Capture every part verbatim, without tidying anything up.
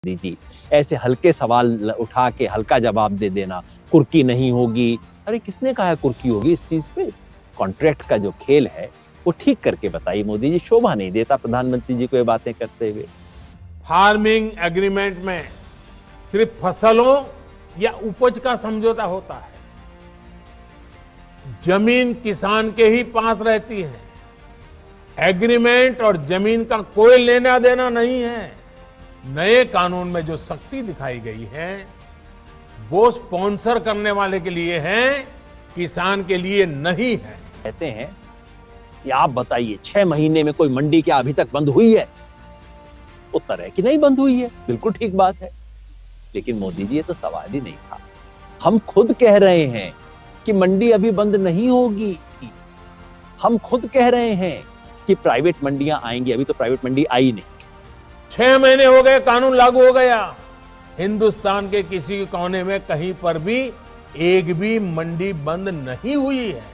जी ऐसे हल्के सवाल उठा के हल्का जवाब दे देना, कुर्की नहीं होगी। अरे किसने कहा है कुर्की होगी इस चीज पे? कॉन्ट्रैक्ट का जो खेल है वो ठीक करके बताइए मोदी जी। शोभा नहीं देता प्रधानमंत्री जी को ये बातें करते हुए। फार्मिंग एग्रीमेंट में सिर्फ फसलों या उपज का समझौता होता है। जमीन किसान के ही पास रहती है। एग्रीमेंट और जमीन का कोई लेना देना नहीं है। नए कानून में जो सख्ती दिखाई गई है वो स्पॉन्सर करने वाले के लिए है, किसान के लिए नहीं है। कहते हैं कि आप बताइए छह महीने में कोई मंडी क्या अभी तक बंद हुई है? उत्तर है कि नहीं बंद हुई है। बिल्कुल ठीक बात है। लेकिन मोदी जी ये तो सवाल ही नहीं था। हम खुद कह रहे हैं कि मंडी अभी बंद नहीं होगी। हम खुद कह रहे हैं कि प्राइवेट मंडियां आएंगी। अभी तो प्राइवेट मंडी आई नहीं। छह महीने हो गए, कानून लागू हो गया। हिंदुस्तान के किसी कोने में कहीं पर भी एक भी मंडी बंद नहीं हुई है।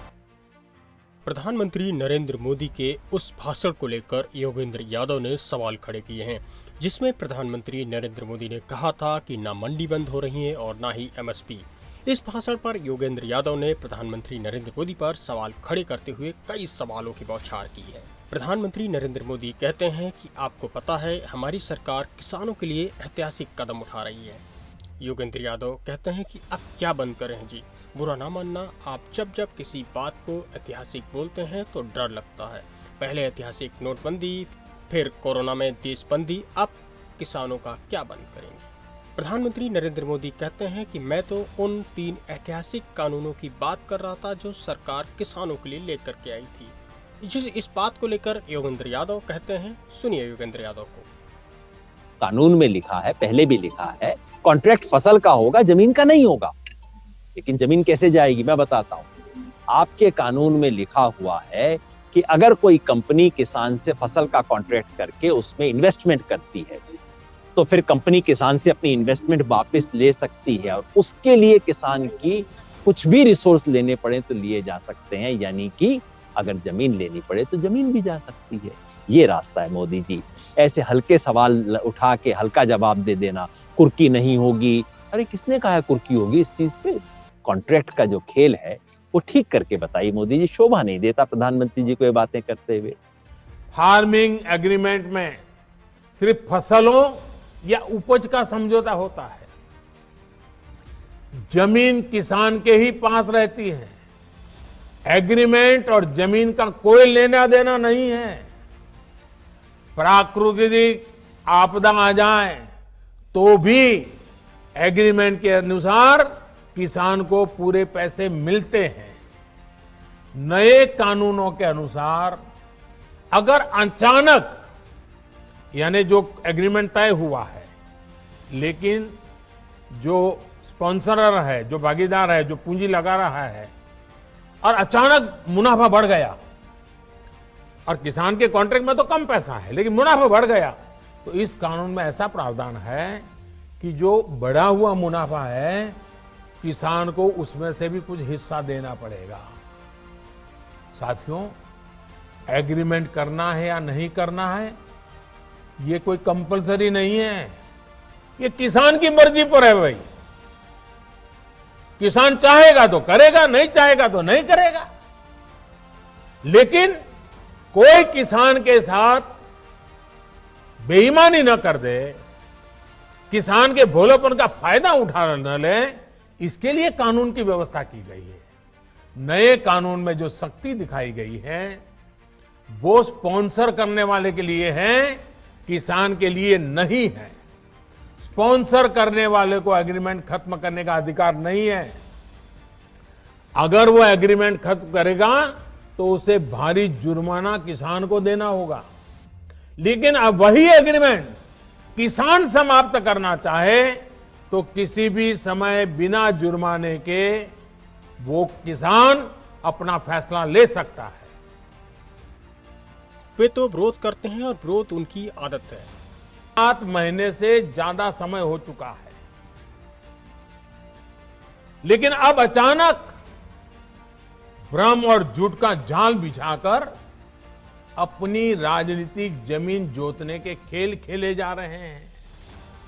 प्रधानमंत्री नरेंद्र मोदी के उस भाषण को लेकर योगेंद्र यादव ने सवाल खड़े किए हैं, जिसमें प्रधानमंत्री नरेंद्र मोदी ने कहा था कि ना मंडी बंद हो रही है और ना ही एमएसपी। इस भाषण पर योगेंद्र यादव ने प्रधानमंत्री नरेंद्र मोदी पर सवाल खड़े करते हुए कई सवालों की बौछार की है। प्रधानमंत्री नरेंद्र मोदी कहते हैं कि आपको पता है हमारी सरकार किसानों के लिए ऐतिहासिक कदम उठा रही है। योगेंद्र यादव कहते हैं कि अब क्या बंद करें जी, बुरा ना मानना, आप जब जब किसी बात को ऐतिहासिक बोलते हैं तो डर लगता है। पहले ऐतिहासिक नोटबंदी, फिर कोरोना में देशबंदी, अब किसानों का क्या बंद करेंगे। प्रधानमंत्री नरेंद्र मोदी कहते हैं कि मैं तो उन तीन ऐतिहासिक कानूनों की बात कर रहा था जो सरकार किसानों के लिए लेकर के आई थी। जिस इस बात को लेकर योगेंद्र यादव कहते हैं, सुनिए योगेंद्र यादव को। कानून में लिखा है, पहले भी लिखा है, कॉन्ट्रैक्ट फसल का होगा, जमीन का नहीं होगा। लेकिन जमीन कैसे जाएगी मैं बताता हूं। आपके कानून में लिखा हुआ है कि अगर कोई कंपनी किसान से फसल का कॉन्ट्रैक्ट करके उसमें इन्वेस्टमेंट करती है तो फिर कंपनी किसान से अपनी इन्वेस्टमेंट वापस ले सकती है और उसके लिए किसान की कुछ भी रिसोर्स लेने पड़े तो लिए जा सकते हैं। यानी कि अगर जमीन लेनी पड़े तो जमीन भी जा सकती है। ये रास्ता है मोदी जी। ऐसे हल्के सवाल उठा के हल्का जवाब दे देना, कुर्की नहीं होगी। अरे किसने कहा है कुर्की होगी इस चीज पे? कॉन्ट्रैक्ट का जो खेल है वो ठीक करके बताइए मोदी जी। शोभा नहीं देता प्रधानमंत्री जी को ये बातें करते हुए। फार्मिंग एग्रीमेंट में सिर्फ फसलों या उपज का समझौता होता है। जमीन किसान के ही पास रहती है। एग्रीमेंट और जमीन का कोई लेना देना नहीं है। प्राकृतिक आपदा आ जाए तो भी एग्रीमेंट के अनुसार किसान को पूरे पैसे मिलते हैं। नए कानूनों के अनुसार अगर अचानक, यानी जो एग्रीमेंट तय हुआ है लेकिन जो स्पॉन्सरर है, जो भागीदार है, जो पूंजी लगा रहा है और अचानक मुनाफा बढ़ गया, और किसान के कॉन्ट्रैक्ट में तो कम पैसा है लेकिन मुनाफा बढ़ गया, तो इस कानून में ऐसा प्रावधान है कि जो बढ़ा हुआ मुनाफा है किसान को उसमें से भी कुछ हिस्सा देना पड़ेगा। साथियों, एग्रीमेंट करना है या नहीं करना है ये कोई कंपलसरी नहीं है। ये किसान की मर्जी पर है भाई। किसान चाहेगा तो करेगा, नहीं चाहेगा तो नहीं करेगा। लेकिन कोई किसान के साथ बेईमानी न कर दे, किसान के भोलेपन का फायदा उठा न ले, इसके लिए कानून की व्यवस्था की गई है। नए कानून में जो सख्ती दिखाई गई है वो स्पॉन्सर करने वाले के लिए है, किसान के लिए नहीं है। स्पॉन्सर करने वाले को एग्रीमेंट खत्म करने का अधिकार नहीं है। अगर वो एग्रीमेंट खत्म करेगा तो उसे भारी जुर्माना किसान को देना होगा। लेकिन अब वही एग्रीमेंट किसान समाप्त करना चाहे तो किसी भी समय बिना जुर्माने के वो किसान अपना फैसला ले सकता है। वे तो विरोध करते हैं और विरोध उनकी आदत है। सात महीने से ज्यादा समय हो चुका है, लेकिन अब अचानक भ्रम और झूठ का जाल बिछाकर अपनी राजनीतिक जमीन जोतने के खेल खेले जा रहे हैं।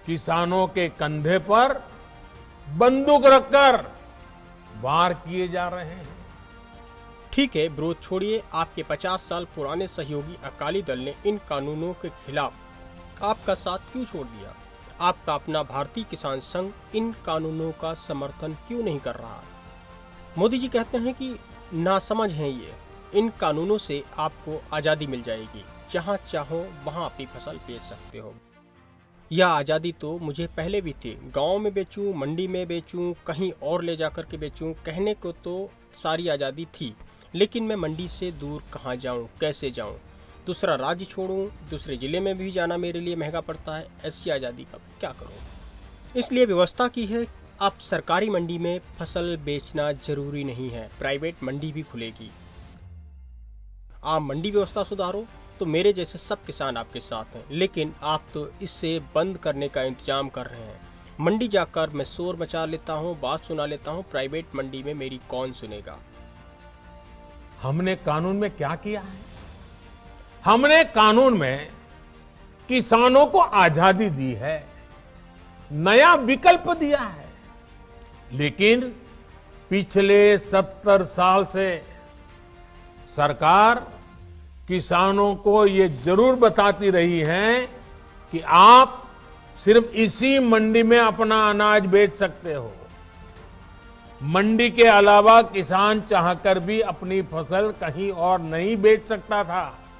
किसानों के कंधे पर बंदूक रखकर वार किए जा रहे हैं। ठीक है, विरोध छोड़िए। आपके पचास साल पुराने सहयोगी अकाली दल ने इन कानूनों के खिलाफ आपका साथ क्यों छोड़ दिया? आपका अपना भारतीय किसान संघ इन कानूनों का समर्थन क्यों नहीं कर रहा? मोदी जी कहते हैं कि नासमझ हैं ये, इन कानूनों से आपको आज़ादी मिल जाएगी, जहां चाहो वहां अपनी फसल बेच सकते हो। यह आज़ादी तो मुझे पहले भी थी, गांव में बेचूं, मंडी में बेचूं, कहीं और ले जाकर के बेचूं, कहने को तो सारी आज़ादी थी, लेकिन मैं मंडी से दूर कहाँ जाऊं, कैसे जाऊं, दूसरा राज्य छोड़ूं, दूसरे ज़िले में भी जाना मेरे लिए महंगा पड़ता है। ऐसी आज़ादी का मैं क्या करूं? इसलिए व्यवस्था की है, अब सरकारी मंडी में फसल बेचना जरूरी नहीं है, प्राइवेट मंडी भी खुलेगी। आप मंडी व्यवस्था सुधारो तो मेरे जैसे सब किसान आपके साथ हैं, लेकिन आप तो इससे बंद करने का इंतजाम कर रहे हैं। मंडी जाकर मैं शोर मचा लेता हूँ, बात सुना लेता हूँ, प्राइवेट मंडी में मेरी कौन सुनेगा? हमने कानून में क्या किया है? हमने कानून में किसानों को आजादी दी है, नया विकल्प दिया है, लेकिन पिछले सत्तर साल से सरकार किसानों को ये जरूर बताती रही है कि आप सिर्फ इसी मंडी में अपना अनाज बेच सकते हो। मंडी के अलावा किसान चाहकर भी अपनी फसल कहीं और नहीं बेच सकता था।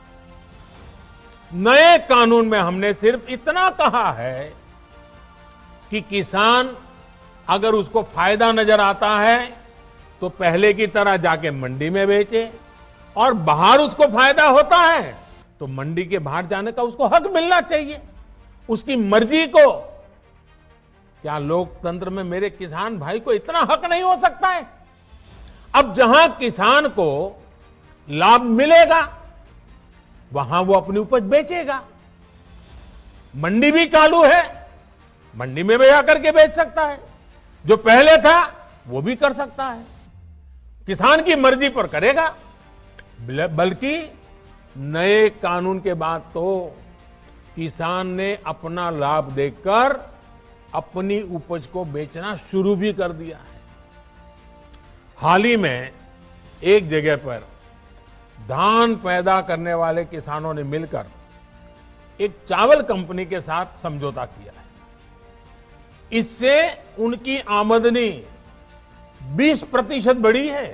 नए कानून में हमने सिर्फ इतना कहा है कि किसान अगर उसको फायदा नजर आता है तो पहले की तरह जाके मंडी में बेचे, और बाहर उसको फायदा होता है तो मंडी के बाहर जाने का उसको हक मिलना चाहिए, उसकी मर्जी को। क्या लोकतंत्र में मेरे किसान भाई को इतना हक नहीं हो सकता है? अब जहां किसान को लाभ मिलेगा वहां वो अपनी उपज बेचेगा। मंडी भी चालू है, मंडी में भी आकर के बेच सकता है, जो पहले था वो भी कर सकता है, किसान की मर्जी पर करेगा। बल्कि नए कानून के बाद तो किसान ने अपना लाभ देखकर अपनी उपज को बेचना शुरू भी कर दिया है। हाल ही में एक जगह पर धान पैदा करने वाले किसानों ने मिलकर एक चावल कंपनी के साथ समझौता किया है। इससे उनकी आमदनी बीस प्रतिशत बढ़ी है।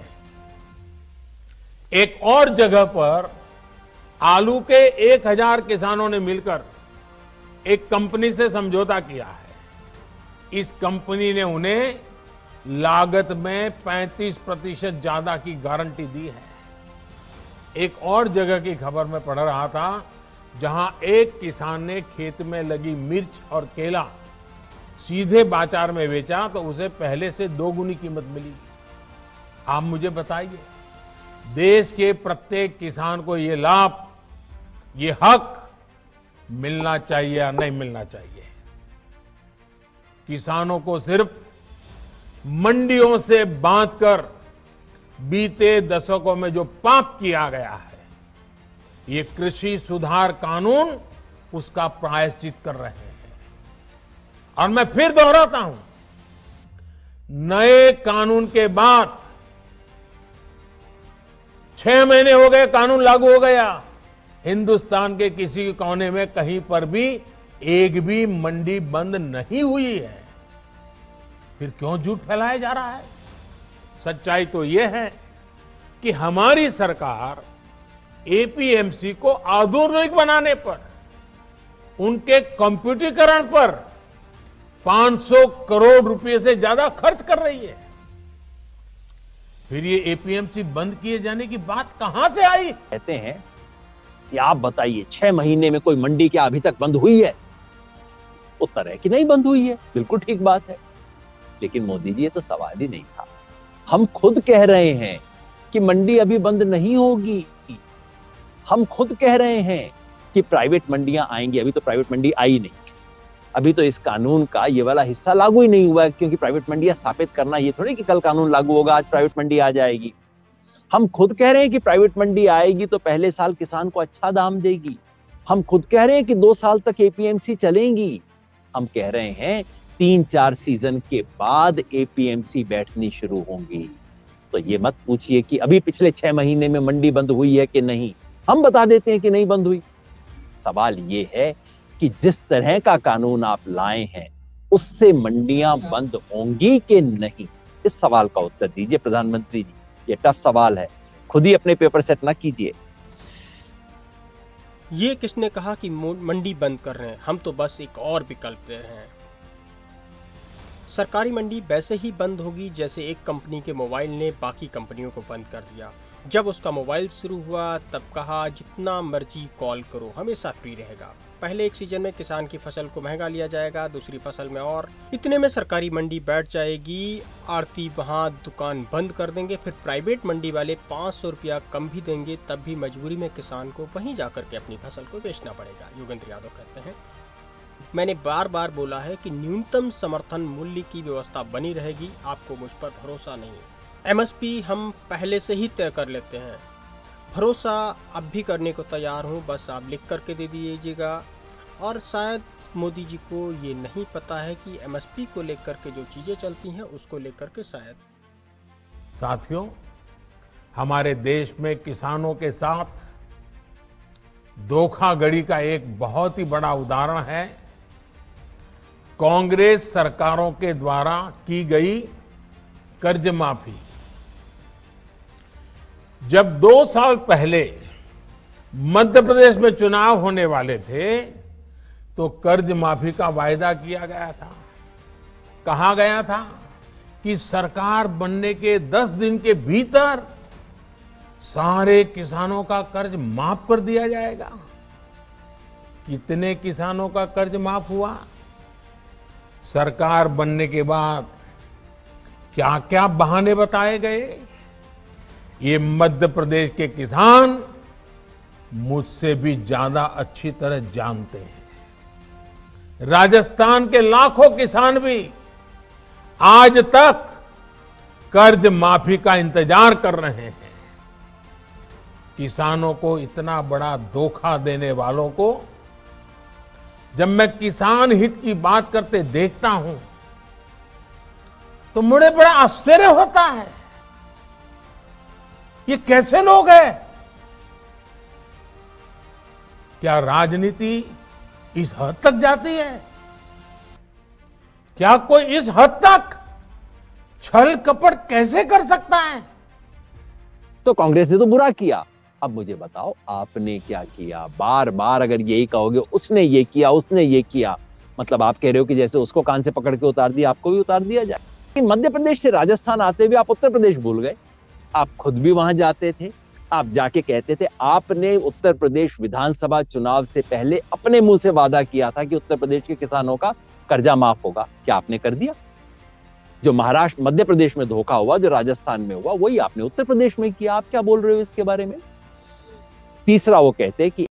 एक और जगह पर आलू के एक हजार किसानों ने मिलकर एक कंपनी से समझौता किया है। इस कंपनी ने उन्हें लागत में पैंतीस प्रतिशत ज्यादा की गारंटी दी है। एक और जगह की खबर में पढ़ रहा था, जहां एक किसान ने खेत में लगी मिर्च और केला सीधे बाजार में बेचा तो उसे पहले से दो गुनी कीमत मिली। आप मुझे बताइए, देश के प्रत्येक किसान को ये लाभ, ये हक मिलना चाहिए या नहीं मिलना चाहिए? किसानों को सिर्फ मंडियों से बांधकर बीते दशकों में जो पाप किया गया है, ये कृषि सुधार कानून उसका प्रायश्चित कर रहे हैं। और मैं फिर दोहराता हूं, नए कानून के बाद छह महीने हो गए, कानून लागू हो गया, हिंदुस्तान के किसी कोने में कहीं पर भी एक भी मंडी बंद नहीं हुई है। फिर क्यों झूठ फैलाया जा रहा है? सच्चाई तो यह है कि हमारी सरकार एपीएमसी को आधुनिक बनाने पर, उनके कंप्यूटरीकरण पर पांच सौ करोड़ रुपए से ज्यादा खर्च कर रही है। फिर ये एपीएमसी बंद किए जाने की बात कहां से आई? कहते हैं कि आप बताइए, छह महीने में कोई मंडी क्या अभी तक बंद हुई है? उत्तर है कि नहीं बंद हुई है। बिल्कुल ठीक बात है, लेकिन मोदी जी ये तो सवाल ही नहीं था। हम खुद कह रहे हैं कि मंडी अभी बंद नहीं होगी। हम खुद कह रहे हैं कि प्राइवेट मंडियां आएंगी। अभी तो प्राइवेट मंडी आई नहीं, अभी तो इस कानून का ये वाला हिस्सा लागू ही नहीं हुआ है, क्योंकि प्राइवेट मंडियां स्थापित करना ये थोड़ी कि कल कानून लागू होगा आज प्राइवेट मंडी आ जाएगी। हम खुद कह रहे हैं कि प्राइवेट मंडी आएगी तो पहले साल किसान को अच्छा दाम देगी। हम खुद कह रहे हैं कि दो साल तक एपीएमसी चलेंगी। हम कह रहे हैं तीन चार सीजन के बाद एपीएमसी बैठनी शुरू होंगी। तो ये मत पूछिए कि अभी पिछले छह महीने में मंडी बंद हुई है कि नहीं, हम बता देते हैं कि नहीं बंद हुई। सवाल ये है कि जिस तरह का कानून आप लाए हैं उससे मंडियां बंद होंगी कि नहीं, इस सवाल का उत्तर दीजिए प्रधानमंत्री जी। ये टफ सवाल है, खुद ही अपने पेपर सेट ना कीजिए। ये किसने कहा कि मंडी बंद कर रहे हैं, हम तो बस एक और विकल्प दे रहे हैं। सरकारी मंडी वैसे ही बंद होगी जैसे एक कंपनी के मोबाइल ने बाकी कंपनियों को बंद कर दिया। जब उसका मोबाइल शुरू हुआ तब कहा जितना मर्जी कॉल करो हमेशा फ्री रहेगा। पहले एक सीजन में किसान की फसल को महंगा लिया जाएगा, दूसरी फसल में और, इतने में सरकारी मंडी बैठ जाएगी, आड़ती वहां दुकान बंद कर देंगे, फिर प्राइवेट मंडी वाले पाँच सौ रुपया कम भी देंगे, तब भी मजबूरी में किसान को वहीं जाकर के अपनी फसल को बेचना पड़ेगा। योगेंद्र यादव कहते हैं, मैंने बार बार बोला है कि न्यूनतम समर्थन मूल्य की व्यवस्था बनी रहेगी, आपको मुझ पर भरोसा नहीं। एमएसपी हम पहले से ही तय कर लेते हैं, भरोसा अब भी करने को तैयार हूँ, बस आप लिख करके दे दीजिएगा। और शायद मोदी जी को ये नहीं पता है कि एमएसपी को लेकर के जो चीजें चलती हैं उसको लेकर के शायद। साथियों, हमारे देश में किसानों के साथ धोखाधड़ी का एक बहुत ही बड़ा उदाहरण है कांग्रेस सरकारों के द्वारा की गई कर्ज माफी। जब दो साल पहले मध्य प्रदेश में चुनाव होने वाले थे तो कर्ज माफी का वायदा किया गया था। कहा गया था कि सरकार बनने के दस दिन के भीतर सारे किसानों का कर्ज माफ कर दिया जाएगा। कितने किसानों का कर्ज माफ हुआ? सरकार बनने के बाद क्या क्या बहाने बताए गए, ये मध्य प्रदेश के किसान मुझसे भी ज्यादा अच्छी तरह जानते हैं। राजस्थान के लाखों किसान भी आज तक कर्ज माफी का इंतजार कर रहे हैं। किसानों को इतना बड़ा धोखा देने वालों को जब मैं किसान हित की बात करते देखता हूं तो मुझे बड़ा आश्चर्य होता है, ये कैसे लोग हैं? क्या राजनीति इस हद तक जाती है? क्या कोई इस हद तक छल कपट कैसे कर सकता है? तो कांग्रेस ने तो बुरा किया, अब मुझे बताओ आपने क्या किया? बार बार अगर यही कहोगे उसने ये किया उसने ये किया, मतलब आप कह रहे हो कि जैसे उसको कान से पकड़ के उतार दिया आपको भी उतार दिया जाए। लेकिन मध्य प्रदेश से राजस्थान आते हुए आप उत्तर प्रदेश भूल गए। आप खुद भी वहां जाते थे, आप जाके कहते थे, आपने उत्तर प्रदेश विधानसभा चुनाव से पहले अपने मुंह से वादा किया था कि उत्तर प्रदेश के किसानों का कर्जा माफ होगा। क्या आपने कर दिया? जो महाराष्ट्र मध्य प्रदेश में धोखा हुआ, जो राजस्थान में हुआ, वही आपने उत्तर प्रदेश में किया। आप क्या बोल रहे हो इसके बारे में? तीसरा वो कहते हैं कि